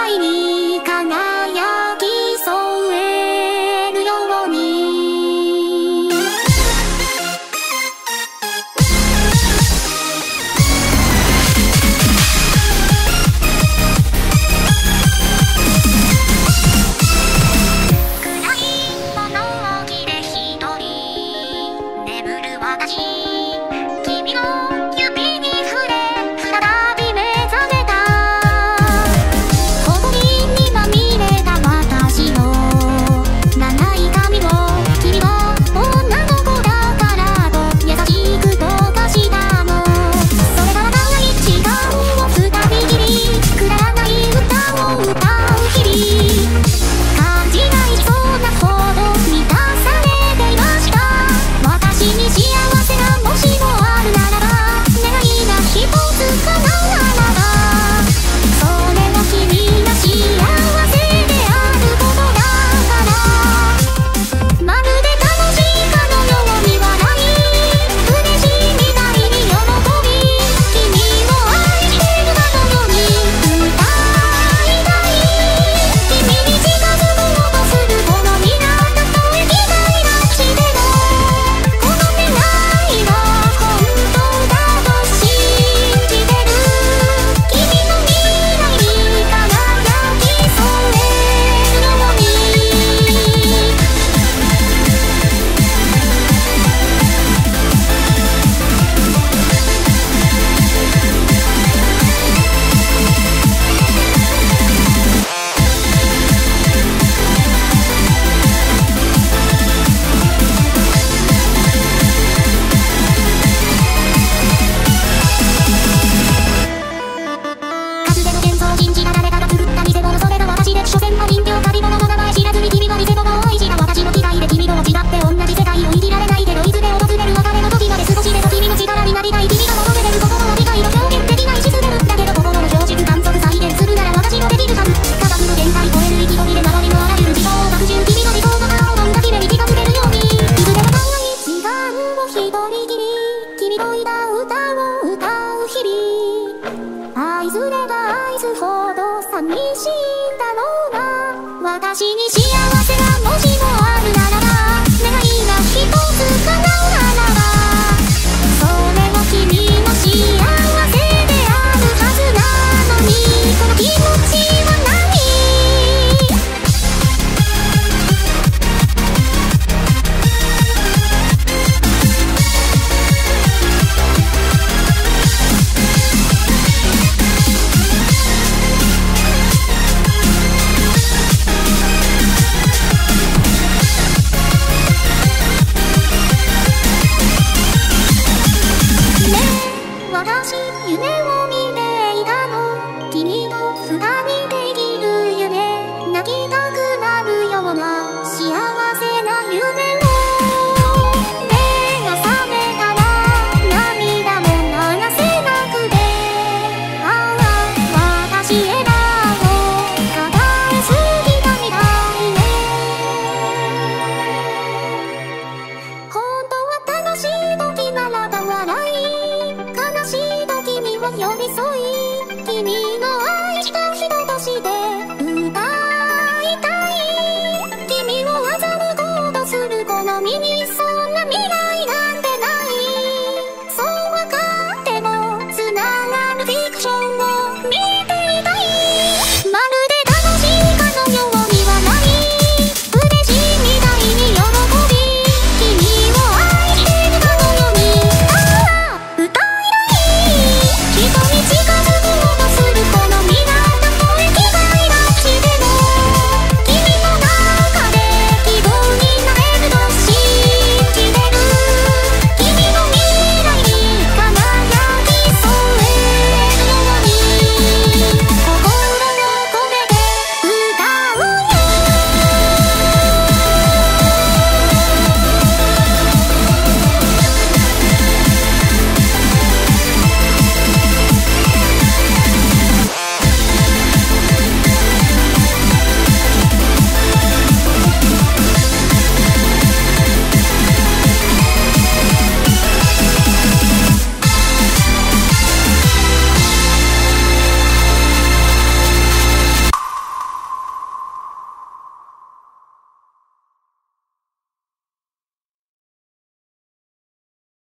来に輝き添えるように暗い物置で一人眠る私君の指に触れ再び目覚めた誇りにまみれた私の長い髪を君は女の子だからと優しく溶かしたのそれから長い時間を二人きりくだらない歌を歌う日々感じないそうなほど満たされていました私に幸せがもしもあるならば願いが一つ叶うならばそれは君が幸せであることだからまるで楽しいかのように笑い嬉しいみたいに喜び君を愛してるかのように歌いたい君に近づこうとするこの身がたとえ嫌いなくしてもこの願いは本当だと信じてる君の未来に輝き添えるように数での幻想を信じた誰かが作った偽物それが私で所詮は人形借り物の名前知らずに君は偽物を愛した私の期待で君とは違って同じ世界を生きられないけどいずれ訪れる別れの時まで少しでも君の力になりたい君が求めてる心は理解の表現できないしすべるだけど心の標軸観測再現するなら私のできるはず価格の限界超える意気込みで周りのあらゆる事情を学習君の理想の顔を飲んだ姫に気がつけるようにいずれは長い時間を一人きり君といた歌を歌う日々愛ずれが愛すほど寂しいんだろうな私に幸せがもしもあるならば願いが一つ叶うならばそれは君の幸せであるはずなのにこの気持ちは何私夢を見ていたの君と二人できる夢泣きたくなるような幸せな夢を目が覚めたら涙も流せなくてああ私笑顔抱えすぎたみたいね本当は楽しい時ならば笑い悲しい時には寄り添い君の愛した人として